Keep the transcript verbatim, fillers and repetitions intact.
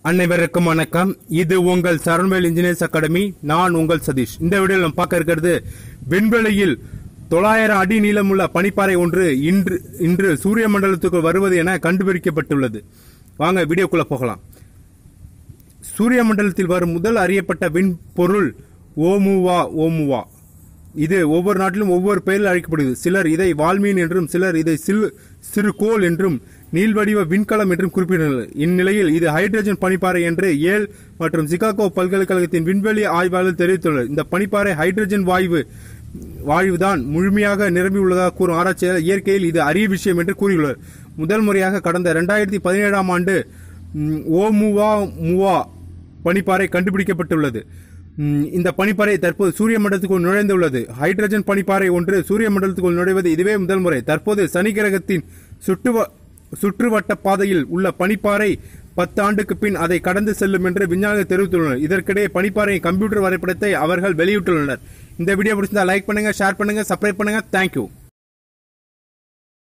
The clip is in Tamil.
அனைவருக்கும் வணக்கம். இது உங்கள் சரண்வேல் இன்ஜினியர்ஸ் அகாடமி. நான் உங்கள் சதீஷ். இந்த வீடியோவில் நம்ம பார்க்க இருக்கிறது விண்வெளியில் தொள்ளாயிரம் அடி நீளமுள்ள பனிப்பாறை ஒன்று இன்று இன்று சூரிய மண்டலத்துக்கு வருவது என கண்டுபிடிக்கப்பட்டுள்ளது. வாங்க வீடியோக்குள்ள போகலாம். சூரிய மண்டலத்தில் வரும் முதல் அறியப்பட்ட விண்பொருள் ஓமுவா ஓமுவா. இது ஒவ்வொரு நாட்டிலும் ஒவ்வொரு பெயரில் அழைக்கப்படுகிறது. சிலர் இதை வால்மீன் என்றும், சிலர் இதை சிறு சிறுகோள் என்றும், நீள்வடிவ விண்கலம் என்றும் குறிப்பிடுகிறார்கள். இந்நிலையில் இது ஹைட்ரஜன் பனிப்பாறை என்று ஏல் மற்றும் சிகாகோ பல்கலைக்கழகத்தின் விண்வெளி ஆய்வாளர் தெரிவித்துள்ளனர். இந்த பனிப்பாறை ஹைட்ரஜன் வாயு வாயுதான் முழுமையாக நிரம்பியுள்ளதாக கூறும் ஆராய்ச்சியாளர் இயற்கையில் இது அரிய விஷயம் என்று கூறியுள்ளார். முதல் முறையாக கடந்த இரண்டாயிரத்தி பதினேழாம் ஆண்டு ஓமுவா முவா பனிப்பாறை கண்டுபிடிக்கப்பட்டுள்ளது. இந்த பனிப்பாறை தற்போது சூரிய மண்டலத்துக்குள் நுழைந்துள்ளது. ஹைட்ரஜன் பனிப்பாறை ஒன்று சூரிய மண்டலத்துக்குள் நுழைவது இதுவே முதல் முறை. தற்போது சனி கிரகத்தின் சுற்று சுற்றுவட்ட பாதையில் உள்ள பனிப்பாறை பத்து ஆண்டுக்கு பின் அதை கடந்து செல்லும் என்று விஞ்ஞானிகள் தெரிவித்துள்ளனர். இதற்கிடையே பனிப்பாறையின் கம்ப்யூட்டர் வரைபடத்தை அவர்கள் வெளியிட்டுள்ளனர். இந்த வீடியோ பிடிச்சிருந்தா லைக் பண்ணுங்க, ஷேர் பண்ணுங்க, சப்ஸ்கிரைப் பண்ணுங்க. தேங்க்யூ.